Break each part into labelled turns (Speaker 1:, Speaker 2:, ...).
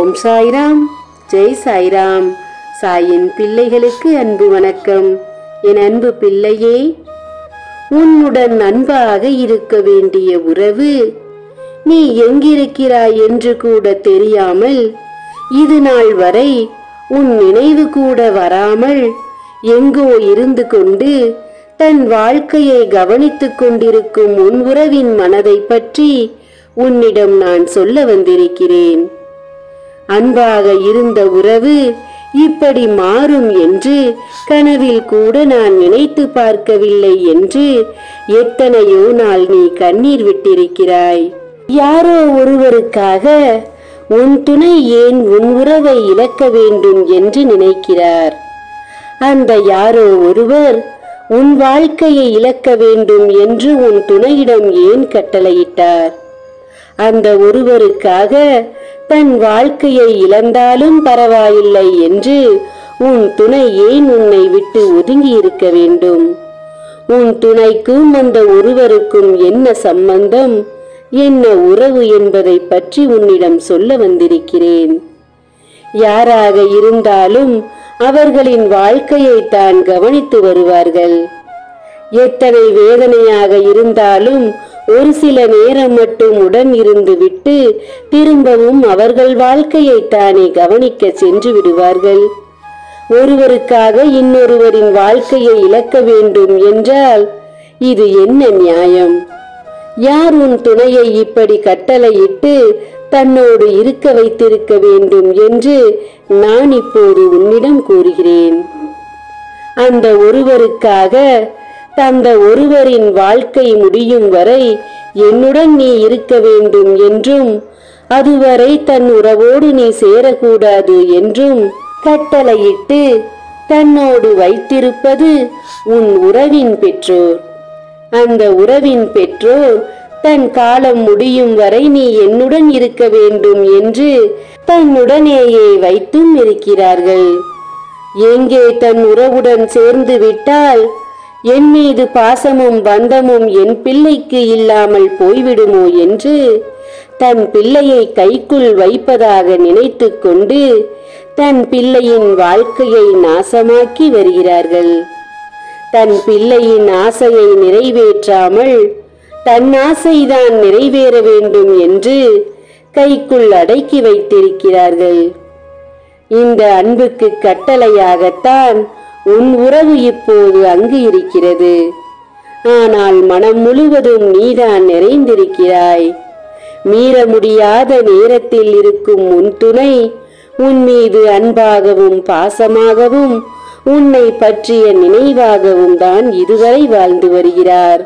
Speaker 1: ஓம் சாய்ராம். ஜெய் சாய்ராம். சாயின் பிள்ளைகளுக்கு அன்பு வணக்கம். என் அன்பு பிள்ளையே, உன்னுடன் அன்பாக இருக்க வேண்டிய உறவு நீ எங்கிருக்கிறாய் என்று கூட தெரியாமல், இது நாள் வரை உன் நினைவு கூட வராமல் எங்கோ இருந்து கொண்டு தன் வாழ்க்கையை கவனித்துக் கொண்டிருக்கும் உன் உறவின் மனதை பற்றி உன்னிடம் நான் சொல்ல வந்திருக்கிறேன். அன்பாக இருந்த உறவு இப்படி மாறும் என்று கனவில் கூட நான் நினைத்து பார்க்கவில்லை என்று எத்தனையோ நாள் நீ கண்ணீர் விட்டிருக்கிறாய். யாரோ ஒருவருக்காக உன் துணை ஏன் உன் உறவை இழக்க வேண்டும் என்று நினைக்கிறார். அந்த யாரோ ஒருவர் உன் வாழ்க்கையை இழக்க வேண்டும் என்று உன் துணையிடம் ஏன் கட்டளையிட்டார்? அந்த ஒருவருக்காக தன் வாழ்க்கையை இழந்தாலும் பரவாயில்லை என்று உன் துணை ஏன் உன்னை விட்டு ஒதுங்கி இருக்க வேண்டும்? உன் துணைக்கும் அந்த ஒருவருக்கும் என்ன சம்பந்தம், என்ன உறவு என்பதை பற்றி உன்னிடம் சொல்ல வந்திருக்கிறேன். யாராக இருந்தாலும் அவர்களின் வாழ்க்கையை தான் கவனித்து வருவார்கள். எத்தனை வேதனையாக இருந்தாலும் ஒரு சில நேரம் மட்டும் உடன் இருந்து விட்டு திரும்பவும் அவர்கள் வாழ்க்கையை தானே கவனிக்க சென்று விடுவார்கள். ஒருவருக்காக இன்னொருவரின் வாழ்க்கையை இழக்க வேண்டும் என்றால் இது என்ன நியாயம்? யார் உன் துணையை இப்படி கட்டளையிட்டு தன்னோடு இருக்க வைத்திருக்க வேண்டும் என்று நான் இப்போது உன்னிடம் கூறுகிறேன். அந்த ஒருவருக்காக அந்த ஒருவரின் வாழ்க்கை முடியும் வரை என்னுடன் நீ இருக்க வேண்டும் என்றும், அதுவரை தன் உறவோடு நீ சேரக்கூடாது என்றும் கட்டளையிட்டு தன்னோடு வைத்திருப்பது உன் உறவின் பெற்றோர். அந்த உறவின் பெற்றோர் தன் காலம் முடியும் வரை நீ என்னுடன் இருக்க வேண்டும் என்று தன்னுடனேயே வைத்தும் இருக்கிறார்கள். எங்கே தன் உறவுடன் சேர்ந்து விட்டால் என் மீது பாசமும் பந்தமும் என் பிள்ளைக்கு இல்லாமல் போய்விடுமோ என்று தன் பிள்ளையை கைக்குள் வைப்பதாக நினைத்து கொண்டு தன் பிள்ளையின் வாழ்க்கையை நாசமாக்கி வருகிறார்கள். தன் பிள்ளையின் ஆசையை நிறைவேற்றாமல் தன் ஆசைதான் நிறைவேற வேண்டும் என்று கைக்குள் அடக்கி வைத்திருக்கிறார்கள். இந்த அன்புக்கு கட்டளையாகத்தான் உன் உறவு இப்போது அங்கு இருக்கிறது. ஆனால் மனம் முழுவதும் நீதான் நிறைந்திருக்கிறாய். மீற முடியாத நேரத்தில் இருக்கும் உன் துணை உன் மீது அன்பாகவும் பாசமாகவும் உன்னை பற்றிய நினைவாகவும் தான் இதுவரை வாழ்ந்து வருகிறார்.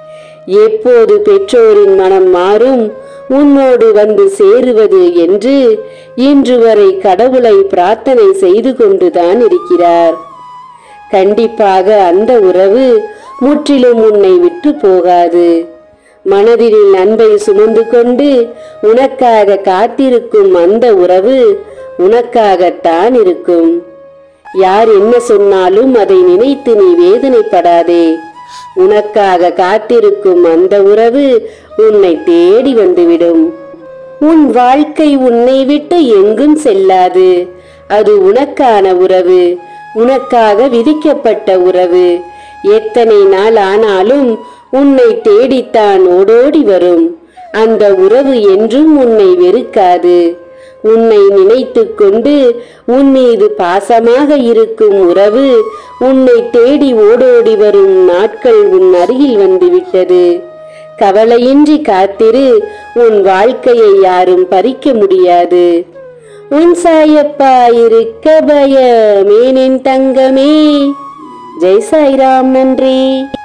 Speaker 1: எப்போது பெற்றோரின் மனம் மாறும், உன்னோடு வந்து சேருவது என்று இன்று வரை கடவுளை பிரார்த்தனை செய்து கொண்டுதான் இருக்கிறார். கண்டிப்பாக அந்த உறவு முற்றிலும் உன்னை விட்டு போகாது. மனதில் அன்பை சுமந்து கொண்டு உனக்காக காத்திருக்கும் அந்த உறவு உனக்காகத்தான் இருக்கும். யார் என்ன சொன்னாலும் அதை நினைத்து நீ வேதனைப்படாதே. உனக்காக காத்திருக்கும் அந்த உறவு உன்னை தேடி வந்துவிடும். உன் வாழ்க்கை உன்னை விட்டு எங்கும் செல்லாது. அது உனக்கான உறவு, உனக்காக விதிக்கப்பட்ட உறவு. எத்தனை நாள் ஆனாலும் உன்னை தேடித்தான் ஓடோடி வரும். அந்த உறவு என்றும் உன்னை வெறுக்காது. உன்னை நினைத்து கொண்டு உன் மீது பாசமாக இருக்கும் உறவு உன்னை தேடி ஓடோடி வரும் நாட்கள் உன் அருகில் வந்துவிட்டது. கவலையின்றி காத்திரு. உன் வாழ்க்கையை யாரும் பறிக்க முடியாது. உன் சாயப்பா இருக்க பயமேனின் தங்கமே. ஜெய் சாய்ராம். நன்றி.